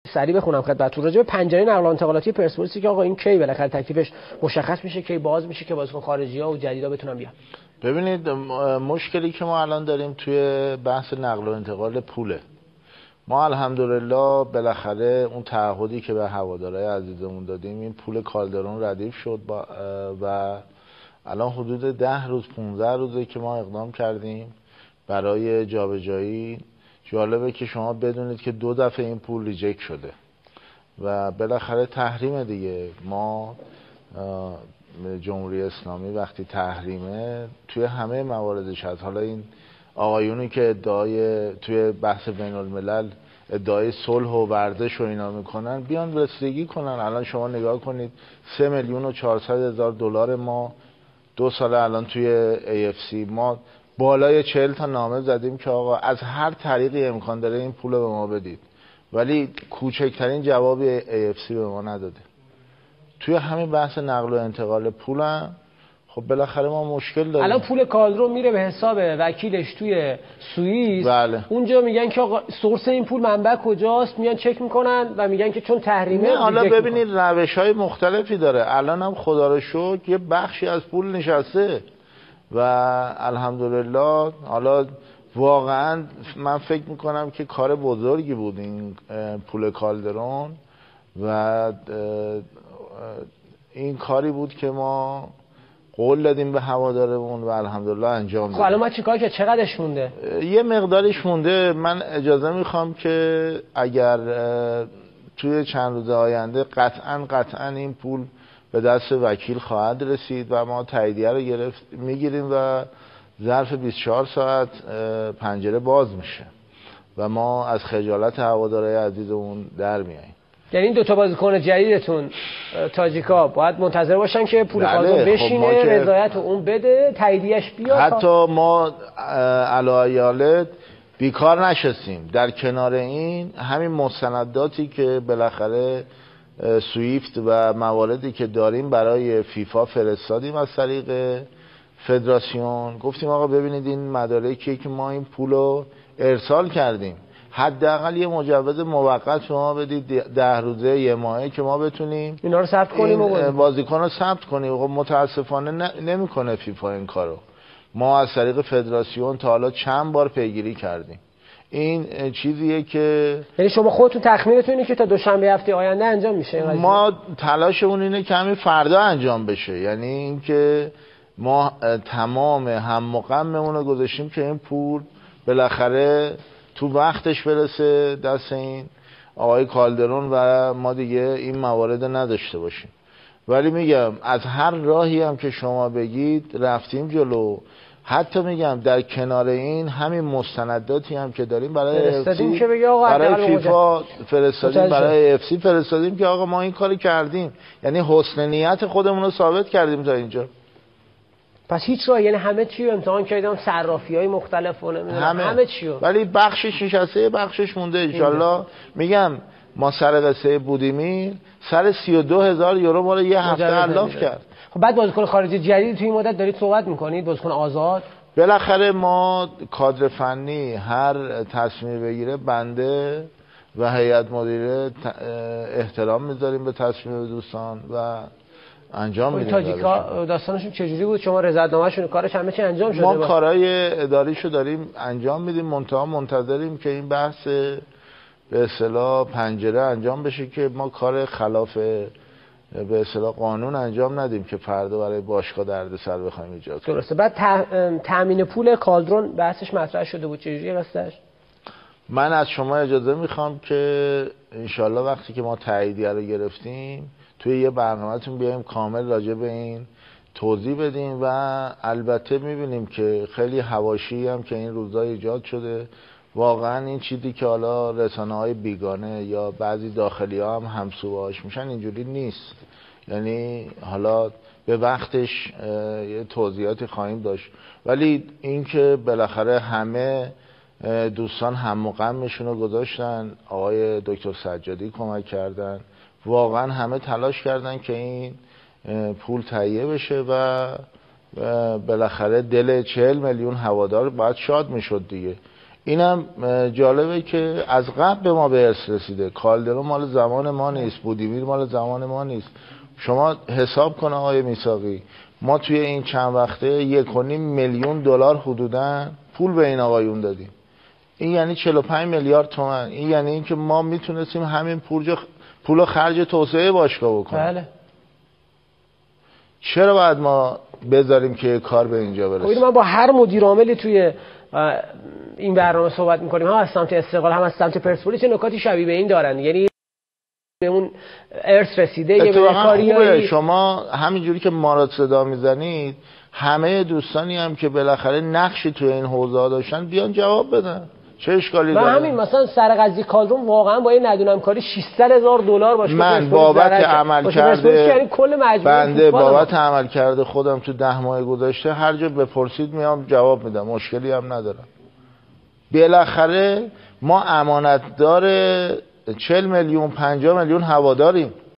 سریع بخونم خدمتتون راجع به پنجره نقل و انتقالاتی پرسپولیس که آقا این کی بالاخره تکلیفش مشخص میشه، کی باز میشه که بازیکن خارجی‌ها و جدیدا بتونن بیان. ببینید مشکلی که ما الان داریم توی بحث نقل و انتقال پوله. ما الحمدلله بالاخره اون تعهدی که به هوادارهای عزیزمون دادیم، این پول کالدرون ردیف شد و الان حدود 10 روز 15 روزه که ما اقدام کردیم برای جابجایی. جالبه که شما بدونید که 2 دفعه این پول ریجکت شده و بالاخره تحریم دیگه. ما جمهوری اسلامی وقتی تحریمه توی همه مواردش هست. حالا این آقایونی که توی بحث بین الملل ادعای صلح و ورزش و اینا میکنن بیان رسیدگی کنن. الان شما نگاه کنید 3,400,000 $، ما 2 ساله الان توی AFC ما بالای 40 تا نامه زدیم که آقا از هر طریقی امکان داره این پول به ما بدید، ولی کوچکترین جوابی AFC به ما نداده. توی همین بحث نقل و انتقال پولم خب بالاخره ما مشکل داریم. الان پول کالدرون میره به حساب وکیلش توی سوئیس. بله. اونجا میگن که آقا سورس این پول منبع کجاست، میان چک میکنن و میگن که چون تحریمه. حالا ببینید روش‌های مختلفی داره. الان هم خدا رو شکر یه بخشی از پول نشسته و الحمدلله. حالا واقعا من فکر میکنم که کار بزرگی بود این پول کالدرون و این کاری بود که ما قول دادیم به هوادارمون و الحمدلله انجام دادیم. خب الان ما چیکار که چقدرش مونده؟ یه مقدارش مونده. من اجازه میخوام که اگر توی چند روز آینده قطعاً این پول به دست وکیل خواهد رسید و ما تاییدیه رو میگیریم و ظرف 24 ساعت پنجره باز میشه و ما از خجالت هوادارهای عزیزمون در میاییم. یعنی این 2 تا بازیکن جدیدتون تاجیکا باید منتظر باشن که پول کالدرون بشینه، خب رضایت اون بده، تاییدیه‌اش بیاد. حتی ما علایالت بیکار نشستیم. در کنار این همین مستنداتی که بالاخره سویفت و مواردی که داریم برای فیفا فرستادیم از طریق فدراسیون. گفتیم آقا ببینید این مدارکی که ما این پولو ارسال کردیم، حداقل یه مجوز موقت شما بدید 10 روزه 1 ماهه که ما بتونیم اینا رو ثبت کنیم و بازیکن رو ثبت کنیم. خب متاسفانه نمیکنه فیفا این کارو. ما از طریق فدراسیون تا حالا چند بار پیگیری کردیم. این چیزیه که یعنی شما خودتون تخمینتون اینه که تا دوشنبه هفته آینده انجام میشه؟ ما تلاشمون اینه که همین فردا انجام بشه. یعنی اینکه ما تمام هم و غممون رو گذاشتیم که این پول بالاخره تو وقتش برسه دست این آقای کالدرون و ما دیگه این موارد نداشته باشیم. ولی میگم از هر راهی هم که شما بگید رفتیم جلو. حتی میگم در کنار این همین مستنداتی هم که داریم برای FC برای فیفا فرستادیم، برای FC فرستادیم که آقا ما این کاری کردیم. یعنی حسن نیت خودمون رو ثابت کردیم تا اینجا. پس هیچ راه، یعنی همه چی رو امتحان کردم، صرافی‌های مختلف و همه چی رو، ولی بخشش نشسته بخشش مونده. ان شاءالله میگم ما سر قصه بودیمی سر 32,000 یورو ما رو یه هفته علاف کرد. خب بعد بازیکن خارجی جدید توی این مدت دارید صحبت میکنید، بازیکن آزاد؟ بالاخره ما کادر فنی هر تصمیم بگیره بنده و هیئت مدیره احترام میذاریم به تصمیم دوستان و انجام میدیم. تاجیکا داستانشون چجوری بود؟ شما رضایت‌نامه‌شون کارش همه چی انجام شده؟ ما کارهای اداریشو داریم انجام میدیم، منتظریم که این بحث به اصطلاح پنجره انجام بشه که ما کار خلاف به اصطلاح قانون انجام ندیم که فردا برای باشگاه دردسر بخوایم ایجاد کنیم. درسته. بعد تامین پول کالدرون بحثش مطرح شده بود، چجوری قصه‌اش؟ من از شما اجازه میخوام که انشالله وقتی که ما تاییدیه رو گرفتیم توی یه برنامه‌تون بیایم کامل راجع به این توضیح بدیم و البته میبینیم که خیلی حواشی هم که این روزا ایجاد شده. واقعا این چیزی که حالا رسانه‌های بیگانه یا بعضی داخلی‌ها هم همسو میشن اینجوری نیست. یعنی حالا به وقتش یه توضیحاتی خواهیم داشت، ولی اینکه بالاخره همه دوستان هم و غمشون رو گذاشتن، آقای دکتر سجادی کمک کردن، واقعا همه تلاش کردن که این پول تهیه بشه و بالاخره دل 40 میلیون هوادار باید شاد میشد دیگه. اینم جالبه که از قبل به ما به ارث رسیده. کالدرون مال زمان ما نیست، بودیویر مال زمان ما نیست. شما حساب کن آقای میثاقی، ما توی این چند وقته 1.5 میلیون دلار حدوداً پول به این آقایون دادیم. این یعنی 45 میلیارد تومان. این یعنی اینکه ما میتونستیم همین پول خرج توسعه باشگاه بکنیم. بله. چرا باید ما بذاریم که کار به اینجا برسه؟ خب من با هر مدیر عاملی توی این برنامه صحبت میکنیم، هم از سمت استقلال هم از سمت پرسپولیس، نکاتی شبیه به این دارن. یعنی به اون ارث رسیده یه کاریایی. شما همینجوری که ما را صدا میزنید، همه دوستانی هم که بالاخره نقشی توی این حوزه داشتن بیان جواب بدن. چه اشکالی داره؟ همین مثلا سرقضی کالدرون واقعا با این ندونم کاری 600,000 دلار باشه. من بابت عمل کرده یعنی کل بنده بابت عمل کرده خودم تو 10 ماه گذشته هر جا بپرسید میام جواب میدم، مشکلی هم ندارم. بالاخره ما امانتدار 40 میلیون 50 میلیون هواداریم.